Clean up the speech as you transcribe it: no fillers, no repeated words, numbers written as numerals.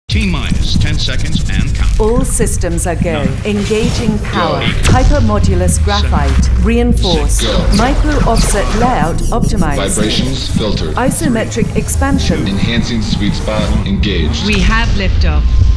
T-minus 10 seconds and count. All systems are go. 9. Engaging power. Go. Hypermodulus graphite. Reinforced. Go. Micro offset layout optimized. Vibrations filtered. Isometric expansion. Enhancing sweet spot engaged. We have liftoff.